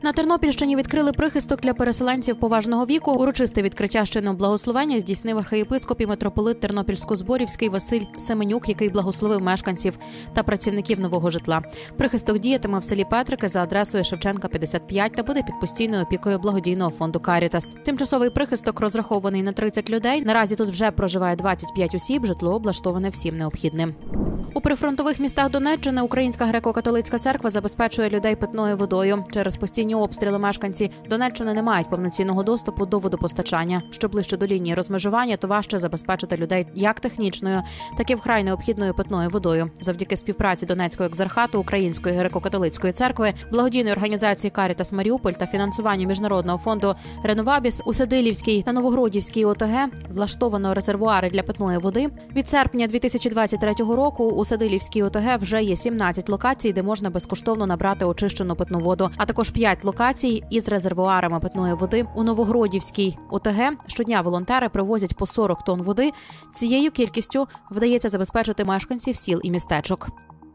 На Тернопільщині відкрили прихисток для переселенців поважного віку. Урочисте відкриття з чином благословення здійснив архієпископ і митрополит Тернопільсько-Зборівський Василь Семенюк, який благословив мешканців та працівників нового житла. Прихисток діятиме в селі Петрики за адресою Шевченка, 55 та буде під постійною опікою благодійного фонду «Карітас». Тимчасовий прихисток розрахований на 30 людей. Наразі тут вже проживає 25 осіб, житло облаштоване всім необхідним. У прифронтових містах Донеччини Українська греко-католицька церква забезпечує людей питною водою. Через постійні обстріли мешканці Донеччини не мають повноцінного доступу до водопостачання. Що ближче до лінії розмежування, то важче забезпечити людей як технічною, так і вкрай необхідною питною водою. Завдяки співпраці Донецького екзархату Української греко-католицької церкви, благодійної організації «Карітас Маріуполь» та фінансуванню Міжнародного фонду «Реновабіс» у Сидилівській та Новогродівській ОТГ влаштовано резервуари для питної води. Від серпня 2023 року у Сидилівській ОТГ вже є 17 локацій, де можна безкоштовно набрати очищену питну воду, а також 5 локацій із резервуарами питної води. У Новогродівській ОТГ щодня волонтери привозять по 40 тонн води. Цією кількістю вдається забезпечити мешканців сіл і містечок.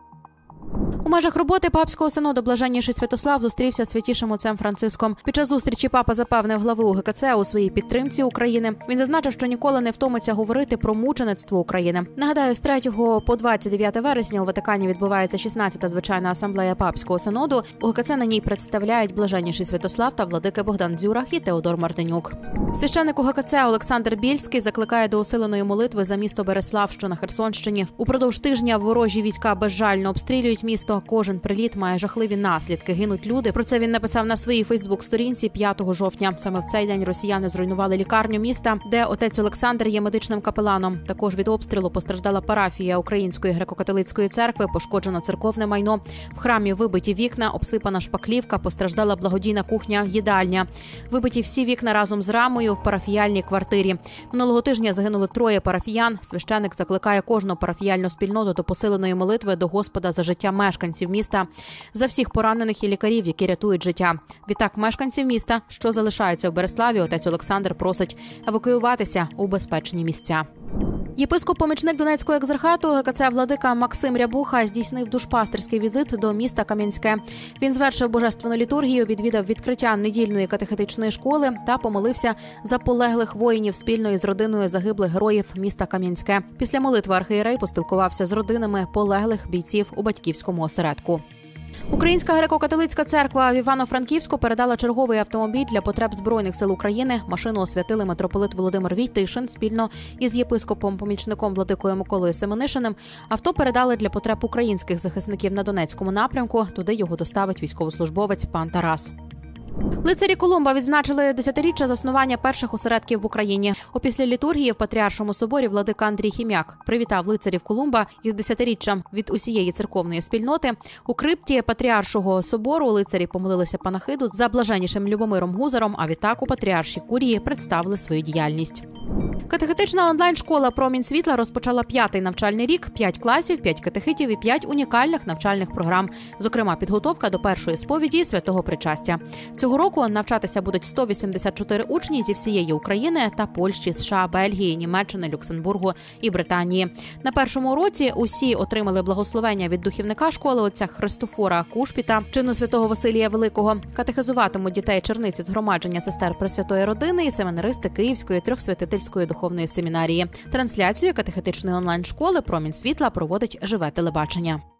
У межах роботи Папського синоду Блаженніший Святослав зустрівся з святішим отцем Франциском. Під час зустрічі папа запевнив глави УГКЦ у своїй підтримці України. Він зазначив, що ніколи не втомиться говорити про мучеництво України. Нагадаю, з 3 по 29 вересня у Ватикані відбувається 16-та звичайна асамблея Папського синоду. УГКЦ на ній представляють Блаженніший Святослав та владики Богдан Дзюрах і Теодор Мартинюк. Священник УГКЦ Олександр Більський закликає до усиленої молитви за місто Береслав, що на Херсонщині. Упродовж тижня ворожі війська безжально обстрілюють місто. Кожен приліт має жахливі наслідки. Гинуть люди. Про це він написав на своїй фейсбук-сторінці 5 жовтня. Саме в цей день росіяни зруйнували лікарню міста, де отець Олександр є медичним капеланом. Також від обстрілу постраждала парафія Української греко-католицької церкви, пошкоджено церковне майно. В храмі вибиті вікна, обсипана шпаклівка, постраждала благодійна кухня, їдальня. Вибиті всі вікна разом з рамою в парафіяльній квартирі. Минулого тижня загинули 3 парафіян. Священик закликає кожну парафіяльну спільноту до посиленої молитви до Господа за життя мешканців міста, за всіх поранених і лікарів, які рятують життя. Відтак мешканців міста, що залишаються в Береславі, отець Олександр просить евакуюватися у безпечні місця. Єпископ-помічник Донецького екзархату ГКЦ владика Максим Рябуха здійснив душпастерський візит до міста Кам'янське. Він звершив божественну літургію, відвідав відкриття недільної катехетичної школи та помолився за полеглих воїнів спільно із родиною загиблих героїв міста Кам'янське. Після молитви архієрей поспілкувався з родинами полеглих бійців у батьківському осередку. Українська греко-католицька церква в Івано-Франківську передала черговий автомобіль для потреб Збройних сил України. Машину освятили митрополит Володимир Війтишин спільно із єпископом-помічником владикою Миколою Семенишиним. Авто передали для потреб українських захисників на Донецькому напрямку. Туди його доставить військовослужбовець пан Тарас. Лицарі Колумба відзначили 10-річчя заснування перших осередків в Україні. Опісля літургії в Патріаршому соборі владика Андрій Хім'як привітав лицарів Колумба із 10-річчям від усієї церковної спільноти. У крипті Патріаршого собору лицарі помолилися панахиду за блаженнішим Любомиром Гузаром, а відтак у Патріаршій курії представили свою діяльність. Катехетична онлайн-школа «Промінь світла» розпочала 5-й навчальний рік, 5 класів, 5 катехитів і 5 унікальних навчальних програм. Зокрема, підготовка до першої сповіді Святого Причастя. Цього року навчатися будуть 184 учні зі всієї України та Польщі, США, Бельгії, Німеччини, Люксембургу і Британії. На першому уроці усі отримали благословення від духівника школи отця Христофора Кушпіта, чину святого Василія Великого. Катехизуватимуть дітей черниці згромадження сестер Пресвятої Родини і семинаристи Київської трьохсвятительської духовної семінарії. Трансляцію катехетичної онлайн-школи «Промінь світла» проводить живе телебачення.